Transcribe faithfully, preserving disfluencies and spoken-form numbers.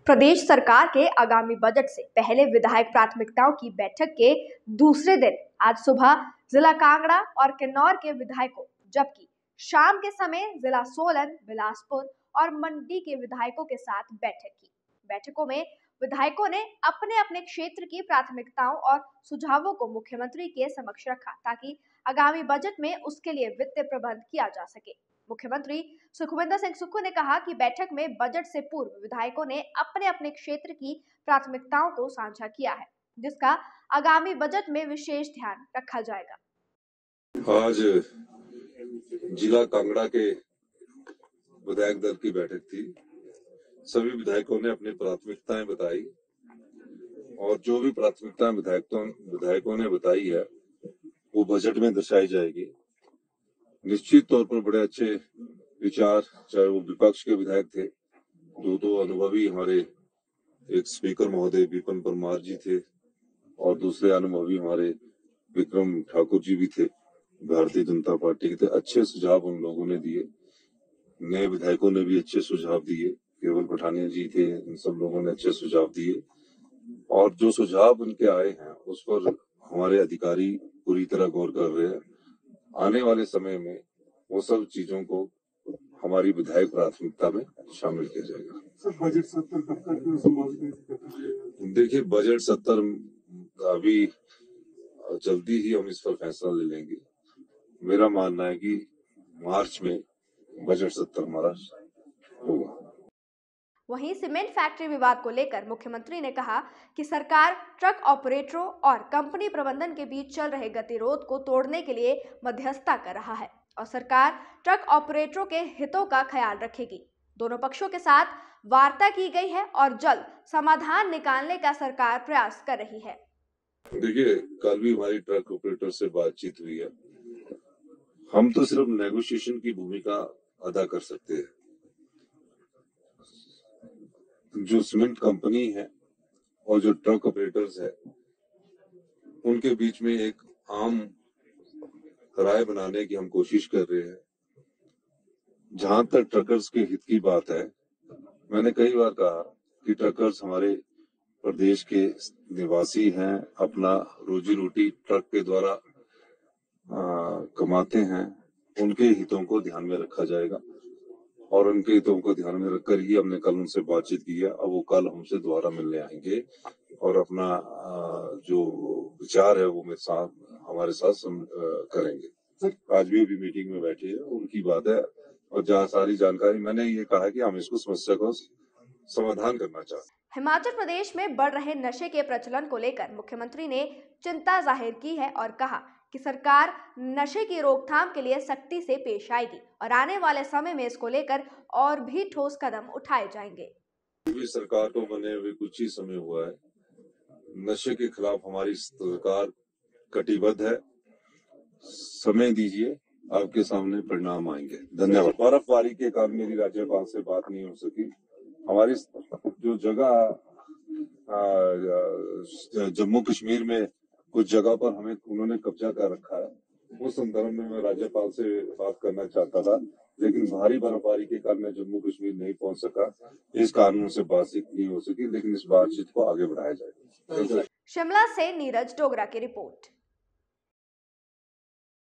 प्रदेश सरकार के आगामी बजट से पहले विधायक प्राथमिकताओं की बैठक के दूसरे दिन आज सुबह जिला कांगड़ा और किन्नौर के विधायकों, जबकि शाम के समय जिला सोलन, बिलासपुर और मंडी के विधायकों के साथ बैठक की। बैठकों में विधायकों ने अपने अपने क्षेत्र की प्राथमिकताओं और सुझावों को मुख्यमंत्री के समक्ष रखा, ताकि आगामी बजट में उसके लिए वित्तीय प्रबंध किया जा सके। मुख्यमंत्री सुखविंदर सिंह सुक्खू ने कहा कि बैठक में बजट से पूर्व विधायकों ने अपने अपने क्षेत्र की प्राथमिकताओं को साझा किया है, जिसका आगामी बजट में विशेष ध्यान रखा जाएगा। आज जिला कांगड़ा के विधायक दल की बैठक थी। सभी विधायकों ने अपनी प्राथमिकताएं बताई और जो भी प्राथमिकताएं विधायकों विधायकों ने बताई है वो बजट में दर्शाई जाएगी। निश्चित तौर पर बड़े अच्छे विचार, चाहे वो विपक्ष के विधायक थे, दो दो अनुभवी हमारे एक स्पीकर महोदय विपिन परमार जी थे और दूसरे अनुभवी हमारे विक्रम ठाकुर जी भी थे, भारतीय जनता पार्टी के थे। अच्छे सुझाव उन लोगों ने दिए। नए विधायकों ने भी अच्छे सुझाव दिए, केवल पठानिया जी थे, इन सब लोगों ने अच्छे सुझाव दिए और जो सुझाव उनके आए हैं उस पर हमारे अधिकारी पूरी तरह गौर कर रहे हैं। आने वाले समय में वो सब चीजों को हमारी विधायक प्राथमिकता में शामिल किया जाएगा। सर, बजट सत्र कब तक? देखिए, बजट सत्र अभी जल्दी ही हम इस पर फैसला ले लेंगे। मेरा मानना है कि मार्च में बजट सत्र हमारा होगा। वहीं सीमेंट फैक्ट्री विवाद को लेकर मुख्यमंत्री ने कहा कि सरकार ट्रक ऑपरेटरों और कंपनी प्रबंधन के बीच चल रहे गतिरोध को तोड़ने के लिए मध्यस्थता कर रहा है और सरकार ट्रक ऑपरेटरों के हितों का ख्याल रखेगी। दोनों पक्षों के साथ वार्ता की गई है और जल्द समाधान निकालने का सरकार प्रयास कर रही है। देखिए, कल भी हमारी ट्रक ऑपरेटर से बातचीत हुई है। हम तो सिर्फ नेगोशिएशन की भूमिका अदा कर सकते हैं। जो सीमेंट कंपनी है और जो ट्रक ऑपरेटर्स है, उनके बीच में एक आम राय बनाने की हम कोशिश कर रहे हैं। जहां तक ट्रकर्स के हित की बात है, मैंने कई बार कहा कि ट्रकर्स हमारे प्रदेश के निवासी हैं, अपना रोजी रोटी ट्रक के द्वारा आ, कमाते हैं। उनके हितों को ध्यान में रखा जाएगा और उनके हितों को ध्यान में रखकर ही हमने कल उनसे बातचीत की है। अब वो कल हमसे दोबारा मिलने आएंगे और अपना जो विचार है वो मेरे साथ हमारे साथ करेंगे। आज भी अभी मीटिंग में बैठे हैं, उनकी बात है और जहाँ सारी जानकारी मैंने ये कहा कि हम इसको समस्या को समाधान करना चाहते हैं। हिमाचल प्रदेश में बढ़ रहे नशे के प्रचलन को लेकर मुख्यमंत्री ने चिंता जाहिर की है और कहा कि सरकार नशे की रोकथाम के लिए सख्ती से पेश आएगी और आने वाले समय में इसको लेकर और भी ठोस कदम उठाए जाएंगे। सरकार को बने हुए कुछ ही समय हुआ है। नशे के खिलाफ हमारी सरकार कटिबद्ध है। समय दीजिए, आपके सामने परिणाम आएंगे। धन्यवाद। बर्फबारी के कारण मेरी राज्यपाल से बात नहीं हो सकी। हमारी जो जगह जम्मू कश्मीर में कुछ जगह पर हमें उन्होंने कब्जा कर रखा है, उस संदर्भ में मैं राज्यपाल से बात करना चाहता था, लेकिन भारी बर्फबारी के कारण मैं जम्मू कश्मीर नहीं पहुंच सका। इस कारण उनसे बातचीत नहीं हो सकी, लेकिन इस बातचीत को आगे बढ़ाया जाएगा। शिमला से नीरज डोगरा की रिपोर्ट।